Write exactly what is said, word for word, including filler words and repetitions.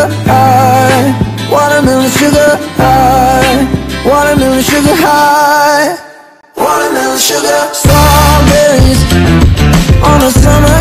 sugar high, watermelon sugar high, watermelon sugar high, watermelon sugar. Strawberries on a summer